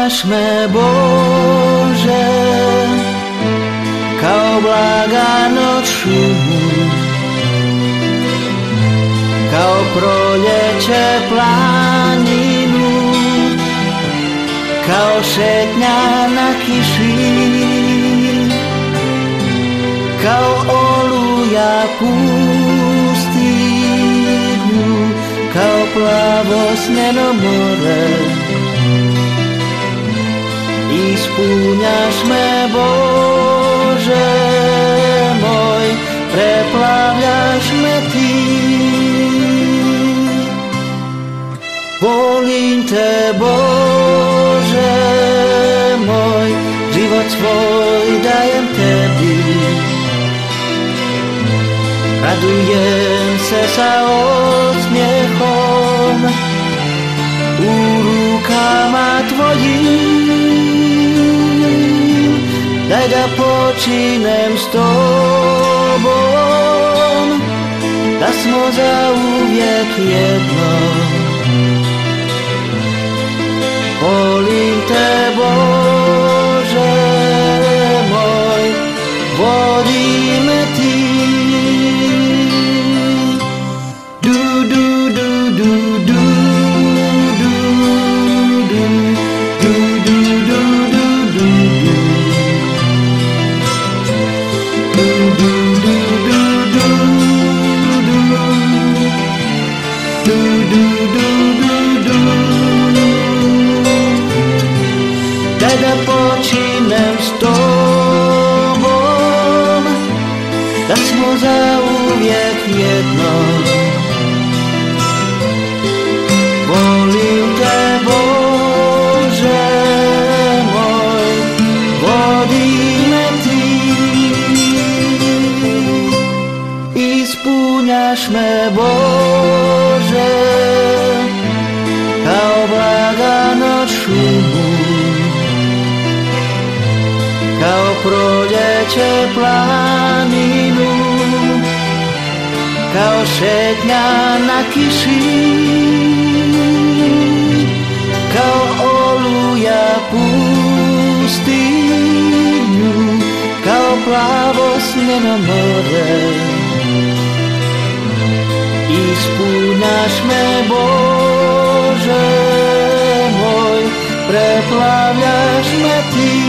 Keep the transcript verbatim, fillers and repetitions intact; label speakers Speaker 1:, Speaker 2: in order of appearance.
Speaker 1: Ispúňaš me, Bože, kao blaga noć šumu, kao proljeće planinu, kao šetnja na kiši, kao oluja pustinju, kao plavo snjeno more. Ispunjaš me, Bože moj, preplavljaš me ti. Volim te, Bože moj, život svoj dajem tebi. Radujem se sa osmijehom u rukama tvojim. Daj da počinem s tobom, da smo zauvijek jedno. Volim te, Bože moj, vodi me ti. Du, du, du, du, du, du, du, du, du, du, du, daj da počinem s tobom, da smo zauvijek jedno. Volim te, Bože moj, vodi me ti. Ispunjaš me, Bože, kao blaga noć šumu, kao proljeće planinu, kao šetnja na kiši, kao oluja pustinju, kao plavo snjeno more. Ispunjaš me, Bože moj, preplavljaš me ti.